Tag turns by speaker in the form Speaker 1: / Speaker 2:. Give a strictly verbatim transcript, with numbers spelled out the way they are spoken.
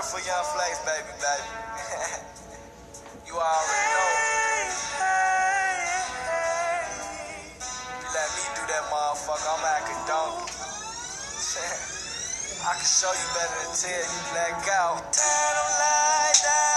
Speaker 1: for Young Flex, baby, baby. You already know. You let me do that, motherfucker. I'm like a donkey. I can show you better than tell you black out. Tell them like that.